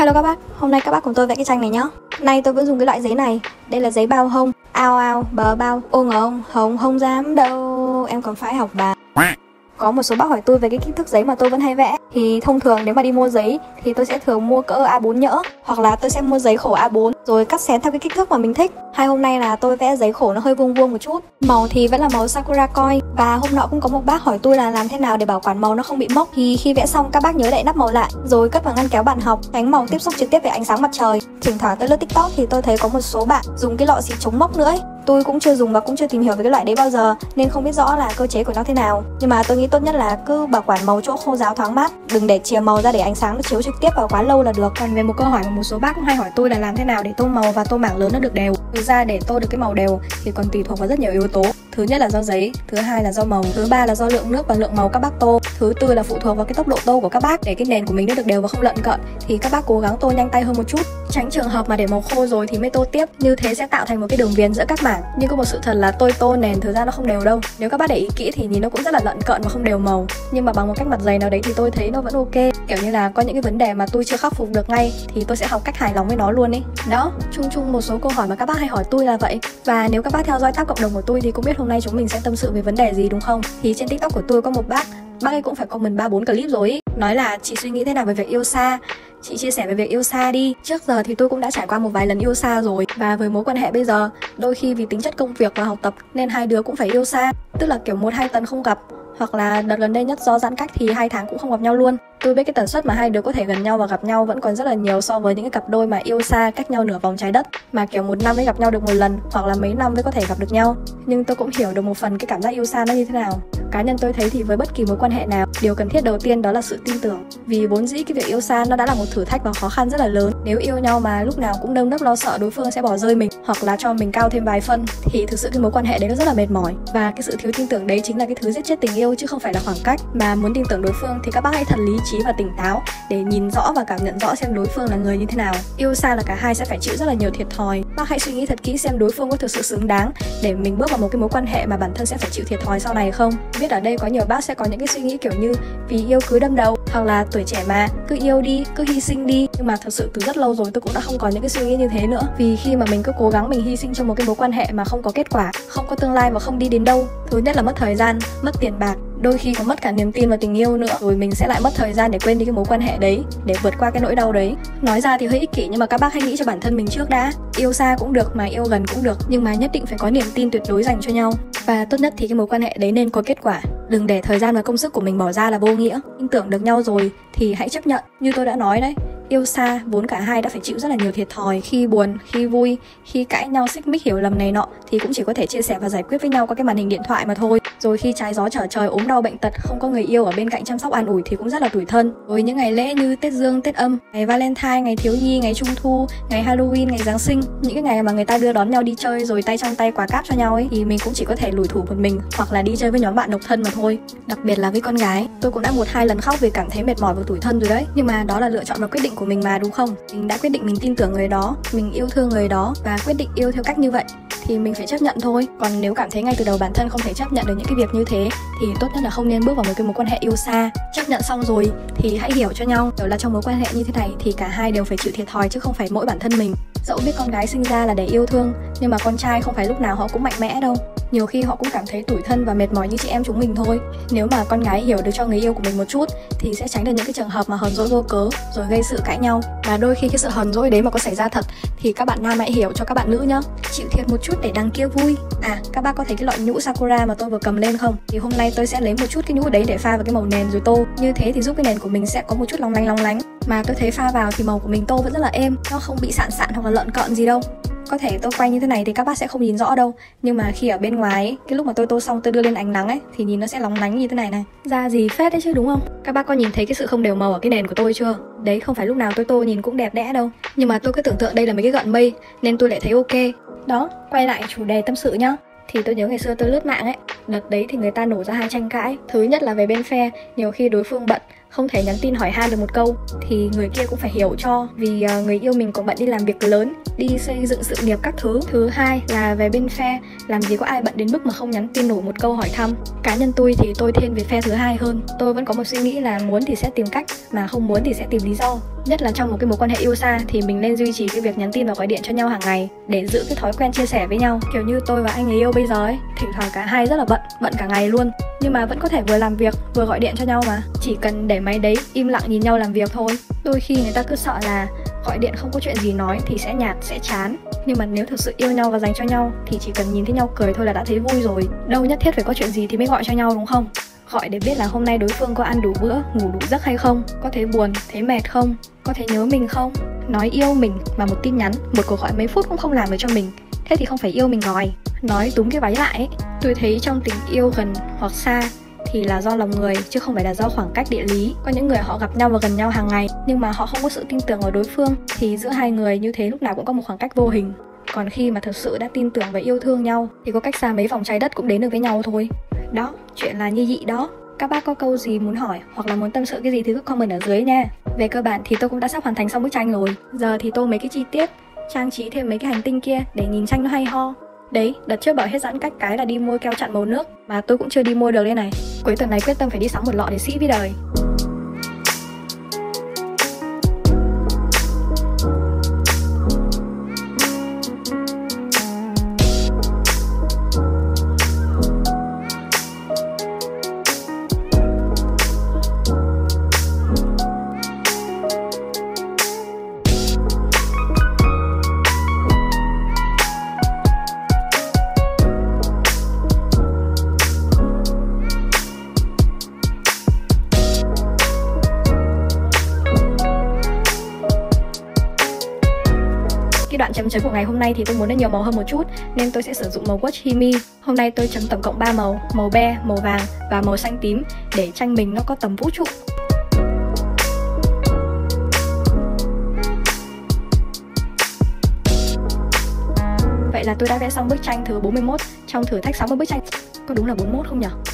Hello các bác, hôm nay các bác cùng tôi vẽ cái tranh này nhá. Nay tôi vẫn dùng cái loại giấy này. Đây là giấy bao hông. Ao ao, bờ bao, ô ngờ ông, không dám đâu. Em còn phải học bà. Có một số bác hỏi tôi về cái kích thước giấy mà tôi vẫn hay vẽ. Thì thông thường nếu mà đi mua giấy thì tôi sẽ thường mua cỡ A4 nhỡ, hoặc là tôi sẽ mua giấy khổ A4 rồi cắt xén theo cái kích thước mà mình thích. Hay hôm nay là tôi vẽ giấy khổ nó hơi vuông vuông một chút. Màu thì vẫn là màu Sakura Koi. Và hôm nọ cũng có một bác hỏi tôi là làm thế nào để bảo quản màu nó không bị mốc. Thì khi vẽ xong các bác nhớ đậy nắp màu lại rồi cất vào ngăn kéo bàn học, tránh màu tiếp xúc trực tiếp với ánh sáng mặt trời. Thỉnh thoảng tôi lướt TikTok thì tôi thấy có một số bạn dùng cái lọ xịt chống mốc nữa ấy. Tôi cũng chưa dùng và cũng chưa tìm hiểu về cái loại đấy bao giờ nên không biết rõ là cơ chế của nó thế nào. Nhưng mà tôi nghĩ tốt nhất là cứ bảo quản màu chỗ khô ráo thoáng mát, đừng để chìa màu ra để ánh sáng nó chiếu trực tiếp vào quá lâu là được. Còn về một câu hỏi mà một số bác cũng hay hỏi tôi là làm thế nào để tô màu và tô mảng lớn nó được đều. Thực ra để tô được cái màu đều thì còn tùy thuộc vào rất nhiều yếu tố. Thứ nhất là do giấy, thứ hai là do màu, thứ ba là do lượng nước và lượng màu các bác tô, thứ tư là phụ thuộc vào cái tốc độ tô của các bác. Để cái nền của mình nó được đều và không lợn cợn thì các bác cố gắng tô nhanh tay hơn một chút, tránh trường hợp mà để màu khô rồi thì mới tô tiếp, như thế sẽ tạo thành một cái đường viền giữa các mảng. Nhưng có một sự thật là tôi tô nền thực ra nó không đều đâu. Nếu các bác để ý kỹ thì nhìn nó cũng rất là lợn cợn và không đều màu. Nhưng mà bằng một cách mặt dày nào đấy thì tôi thấy nó vẫn ok. Kiểu như là có những cái vấn đề mà tôi chưa khắc phục được ngay thì tôi sẽ học cách hài lòng với nó luôn ấy. Đó, chung chung một số câu hỏi mà các bác hay hỏi tôi là vậy. Và nếu các bác theo dõi tab cộng đồng của tôi thì cũng biết hôm nay chúng mình sẽ tâm sự về vấn đề gì đúng không? Thì trên TikTok của tôi có một bác ấy cũng phải comment 3-4 clip rồi ý. Nói là chị suy nghĩ thế nào về việc yêu xa, chị chia sẻ về việc yêu xa đi. Trước giờ thì tôi cũng đã trải qua một vài lần yêu xa rồi. Và với mối quan hệ bây giờ, đôi khi vì tính chất công việc và học tập nên hai đứa cũng phải yêu xa. Tức là kiểu 1-2 tuần không gặp, hoặc là đợt gần đây nhất do giãn cách thì 2 tháng cũng không gặp nhau luôn. Tôi biết cái tần suất mà hai đứa có thể gần nhau và gặp nhau vẫn còn rất là nhiều so với những cái cặp đôi mà yêu xa cách nhau nửa vòng trái đất, mà kiểu 1 năm mới gặp nhau được một lần, hoặc là mấy năm mới có thể gặp được nhau. Nhưng tôi cũng hiểu được một phần cái cảm giác yêu xa nó như thế nào. Cá nhân tôi thấy thì với bất kỳ mối quan hệ nào, điều cần thiết đầu tiên đó là sự tin tưởng. Vì vốn dĩ cái việc yêu xa nó đã là một thử thách và khó khăn rất là lớn. Nếu yêu nhau mà lúc nào cũng nơm nớp lo sợ đối phương sẽ bỏ rơi mình, hoặc là cho mình cao thêm vài phân, thì thực sự cái mối quan hệ đấy nó rất là mệt mỏi. Và cái sự thiếu tin tưởng đấy chính là cái thứ giết chết tình yêu chứ không phải là khoảng cách. Mà muốn tin tưởng đối phương thì các bác hãy thật lý trí và tỉnh táo để nhìn rõ và cảm nhận rõ xem đối phương là người như thế nào. Yêu xa là cả hai sẽ phải chịu rất là nhiều thiệt thòi. Bác hãy suy nghĩ thật kỹ xem đối phương có thực sự xứng đáng để mình bước vào một cái mối quan hệ mà bản thân sẽ phải chịu thiệt thòi sau này không. Biết ở đây có nhiều bác sẽ có những cái suy nghĩ kiểu như vì yêu cứ đâm đầu, hoặc là tuổi trẻ mà cứ yêu đi, cứ hy sinh đi. Nhưng mà thật sự từ rất lâu rồi tôi cũng đã không còn những cái suy nghĩ như thế nữa. Vì khi mà mình cứ cố gắng mình hy sinh cho một cái mối quan hệ mà không có kết quả, không có tương lai và không đi đến đâu, thứ nhất là mất thời gian, mất tiền bạc, đôi khi có mất cả niềm tin và tình yêu nữa. Rồi mình sẽ lại mất thời gian để quên đi cái mối quan hệ đấy, để vượt qua cái nỗi đau đấy. Nói ra thì hơi ích kỷ nhưng mà các bác hãy nghĩ cho bản thân mình trước đã. Yêu xa cũng được mà yêu gần cũng được, nhưng mà nhất định phải có niềm tin tuyệt đối dành cho nhau. Và tốt nhất thì cái mối quan hệ đấy nên có kết quả. Đừng để thời gian và công sức của mình bỏ ra là vô nghĩa. Tin tưởng được nhau rồi thì hãy chấp nhận. Như tôi đã nói đấy, yêu xa vốn cả hai đã phải chịu rất là nhiều thiệt thòi. Khi buồn, khi vui, khi cãi nhau, xích mích, hiểu lầm này nọ thì cũng chỉ có thể chia sẻ và giải quyết với nhau qua cái màn hình điện thoại mà thôi. Rồi khi trái gió trở trời, ốm đau bệnh tật, không có người yêu ở bên cạnh chăm sóc an ủi thì cũng rất là tủi thân. Với những ngày lễ như Tết Dương, Tết Âm, ngày Valentine, ngày thiếu nhi, ngày Trung Thu, ngày Halloween, ngày Giáng sinh, những cái ngày mà người ta đưa đón nhau đi chơi rồi tay trong tay quà cáp cho nhau ấy, thì mình cũng chỉ có thể lủi thủi một mình hoặc là đi chơi với nhóm bạn độc thân mà thôi. Đặc biệt là với con gái, tôi cũng đã 1-2 lần khóc vì cảm thấy mệt mỏi và tủi thân rồi đấy. Nhưng mà đó là lựa chọn và quyết định của mình mà, đúng không? Mình đã quyết định mình tin tưởng người đó, mình yêu thương người đó và quyết định yêu theo cách như vậy thì mình phải chấp nhận thôi. Còn nếu cảm thấy ngay từ đầu bản thân không thể chấp nhận được những cái việc như thế thì tốt nhất là không nên bước vào một cái mối quan hệ yêu xa. Chấp nhận xong rồi thì hãy hiểu cho nhau, hiểu là trong mối quan hệ như thế này thì cả hai đều phải chịu thiệt thòi chứ không phải mỗi bản thân mình. Dẫu biết con gái sinh ra là để yêu thương, nhưng mà con trai không phải lúc nào họ cũng mạnh mẽ đâu. Nhiều khi họ cũng cảm thấy tủi thân và mệt mỏi như chị em chúng mình thôi. Nếu mà con gái hiểu được cho người yêu của mình một chút thì sẽ tránh được những cái trường hợp mà hờn dỗi vô cớ rồi gây sự cãi nhau. Và đôi khi cái sự hờn dỗi đấy mà có xảy ra thật thì các bạn nam hãy hiểu cho các bạn nữ nhá. Chịu thiệt một chút để đằng kia vui. À, các bác có thấy cái loại nhũ Sakura mà tôi vừa cầm lên không? Thì hôm nay tôi sẽ lấy một chút cái nhũ đấy để pha vào cái màu nền rồi tô. Như thế thì giúp cái nền của mình sẽ có một chút long lánh. Mà tôi thấy pha vào thì màu của mình tô vẫn rất là êm, nó không bị sạn hoặc là lợn cợn gì đâu. Có thể tôi quay như thế này thì các bác sẽ không nhìn rõ đâu, nhưng mà khi ở bên ngoài ấy, cái lúc mà tôi tô xong tôi đưa lên ánh nắng ấy thì nhìn nó sẽ lóng lánh như thế này này. Ra gì phết đấy chứ đúng không? Các bác có nhìn thấy cái sự không đều màu ở cái nền của tôi chưa? Đấy, không phải lúc nào tôi tô nhìn cũng đẹp đẽ đâu. Nhưng mà tôi cứ tưởng tượng đây là mấy cái gợn mây nên tôi lại thấy ok. Đó, quay lại chủ đề tâm sự nhá. Thì tôi nhớ ngày xưa tôi lướt mạng ấy, đợt đấy thì người ta nổ ra hai tranh cãi. Thứ nhất là về bên phe, nhiều khi đối phương bận không thể nhắn tin hỏi han được một câu thì người kia cũng phải hiểu cho, vì người yêu mình còn bận đi làm việc lớn đi xây dựng sự nghiệp các thứ. Thứ hai là về bên phe, làm gì có ai bận đến mức mà không nhắn tin nổi một câu hỏi thăm. Cá nhân tôi thì tôi thiên về phe thứ hai hơn. Tôi vẫn có một suy nghĩ là muốn thì sẽ tìm cách, mà không muốn thì sẽ tìm lý do. Nhất là trong một cái mối quan hệ yêu xa thì mình nên duy trì cái việc nhắn tin và gọi điện cho nhau hàng ngày để giữ cái thói quen chia sẻ với nhau. Kiểu như tôi và anh ấy yêu bây giờ ấy, thỉnh thoảng cả hai rất là bận cả ngày luôn, nhưng mà vẫn có thể vừa làm việc vừa gọi điện cho nhau mà. Chỉ cần để máy đấy im lặng nhìn nhau làm việc thôi. Đôi khi người ta cứ sợ là gọi điện không có chuyện gì nói thì sẽ nhạt, sẽ chán. Nhưng mà nếu thực sự yêu nhau và dành cho nhau thì chỉ cần nhìn thấy nhau cười thôi là đã thấy vui rồi. Đâu nhất thiết phải có chuyện gì thì mới gọi cho nhau, đúng không? Gọi để biết là hôm nay đối phương có ăn đủ bữa, ngủ đủ giấc hay không, có thấy buồn, thấy mệt không, có thấy nhớ mình không. Nói yêu mình mà một tin nhắn, một cuộc gọi mấy phút cũng không làm được cho mình, thế thì không phải yêu mình rồi. Nói túm cái váy lại ấy. Tôi thấy trong tình yêu gần hoặc xa thì là do lòng người chứ không phải là do khoảng cách địa lý. Có những người họ gặp nhau và gần nhau hàng ngày nhưng mà họ không có sự tin tưởng vào đối phương, thì giữa hai người như thế lúc nào cũng có một khoảng cách vô hình. Còn khi mà thực sự đã tin tưởng và yêu thương nhau thì có cách xa mấy vòng trái đất cũng đến được với nhau thôi. Đó, chuyện là như vậy đó. Các bác có câu gì muốn hỏi hoặc là muốn tâm sự cái gì thì cứ comment ở dưới nha. Về cơ bản thì tôi cũng đã sắp hoàn thành xong bức tranh rồi. Giờ thì tô mấy cái chi tiết, trang trí thêm mấy cái hành tinh kia để nhìn tranh nó hay ho. Đấy, đợt trước bảo hết giãn cách cái là đi mua keo chặn màu nước, mà tôi cũng chưa đi mua được đây này. Cuối tuần này quyết tâm phải đi sắm một lọ để sĩ với đời. Cái đoạn chấm của ngày hôm nay thì tôi muốn nó nhiều màu hơn một chút nên tôi sẽ sử dụng màu Watch Himi. Hôm nay tôi chấm tổng cộng 3 màu, màu be, màu vàng và màu xanh tím để tranh mình nó có tầm vũ trụ. Vậy là tôi đã vẽ xong bức tranh thứ 41 trong thử thách 60 bức tranh. Có đúng là 41 không nhỉ?